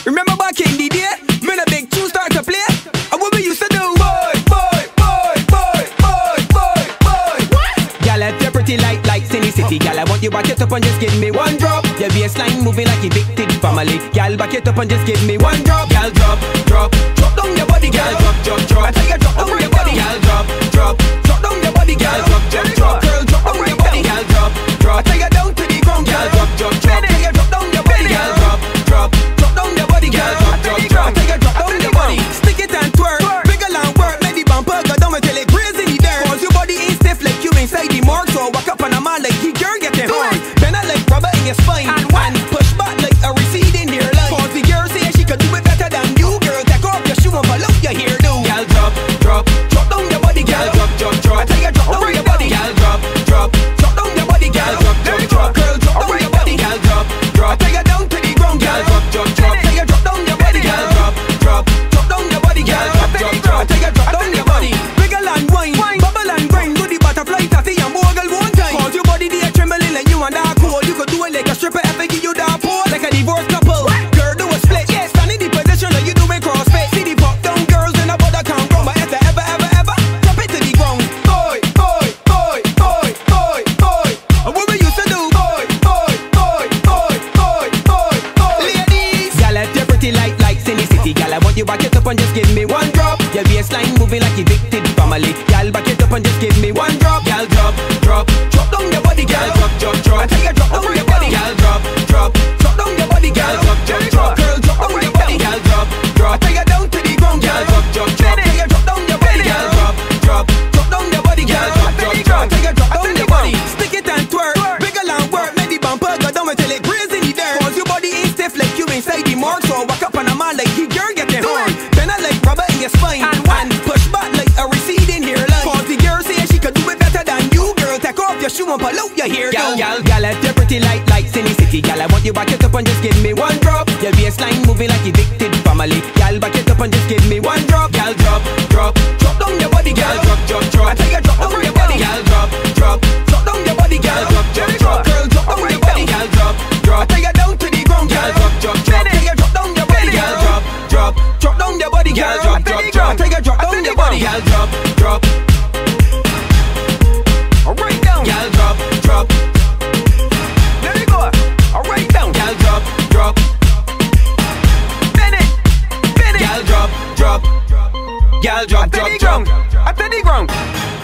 Remember back in the day, when a big tune start to play, and what we used to do? Boy, boy, boy, boy, boy, boy, boy. What? Girl, if you're pretty like Cindy City, girl, I want you back it up and just give me one drop. Your baseline moving like a big tig family. Girl, back it up and just give me one drop. Girl, drop, drop, drop down your body, girl, drop, drop, drop. I tell you, drop down your body, girl, drop, drop, drop down your body, girl, drop, drop, drop. Girl, drop down your body, girl, drop, drop. I tell you down to the ground, girl, drop, drop, drop. I tell you drop down your body, girl, drop, drop, drop down your body, girl, drop, drop, drop. I tell you drop down your body, stick it and twerk, wiggle and work, make the bumper go down until it grazes in the dirt. Cause your body ain't stiff like you inside the morgue, so walk up on a man like he girl get them hard. Bend like rubber in your spine and push back like a receding hairline. Cause the girl say she could do it better than you, girl. Take off your shoe and pull out your hairdo. Girl, drop, drop, drop down your body, girl, drop, drop, drop. I tell you drop down your body, girl, drop, drop, drop down your body, girl, drop, drop, drop. Girl, drop down your body, girl, drop, drop. I tell you down to the ground, girl, drop, drop, drop. I tell you drop down your body, girl, drop, drop, drop down your body, girl, drop, drop, drop. I tell you drop down your body, wiggle and wine, bubble and grind, do the butterfly tatty and bogle one time. Cause your body there trembling like you and that cool. You could do it like a stripper if I give you that pole, like a divorced couple. Girl, do a split, yeah, stand in the position like you doing CrossFit. See the pop down girls in a bother can't run, but if they ever drop it to the ground. Boy, boy, boy, boy, boy, boy. And what we used to do? Boy, boy, boy, boy, boy, boy, boy. Ladies, girl, if you're pretty like Cindy City, girl, I want you back it up and just give me one drop. Your baseline moving like a big tig family. Girl, back it up and just give me one drop. Girl, drop, drop, drop down your body, girl, drop, drop, drop. I tell you drop down your body, girl, drop, drop, drop down your body, girl, drop, drop, drop. Girl, drop down your body, girl, drop, drop. I tell you down to the ground, girl, drop, drop, drop. I tell you drop down your body, girl, drop, drop, drop down your body, girl, drop, drop, drop. I tell you drop down your body, stick it and twerk, wiggle and work, make the bumper go down until it grazes in the dirt. Cause your body ain't stiff like you inside the morgue, so walk up on a man like he girl get them hard. Bend like rubber in your spine and push back like a receding hairline. Cause the girl say she could do it better than you, girl. Take off your shoe and pull out your hair. Girl, if you're pretty like Cindy City, girl, I want you back it up and just give me one drop. Your baseline moving like a big tig family. Girl, back it up and just give me one drop. Girl, drop, drop, drop down your body, girl, drop, drop, drop. I tell you drop down your body, girl, drop, drop, drop down your body, girl, drop, drop, drop. Girl, drop down your body, girl, drop, drop. I tell you down to the ground, girl, drop, drop, drop. I tell you drop down your body, girl, drop, drop, drop down your body, girl, drop, drop, drop. I tell you drop down your body, girl, drop, drop. Right down, girl, drop, drop. There you go. Right down, girl, drop, drop. Bend it, girl, drop, drop. Girl, drop, drop, drop. I tell the ground.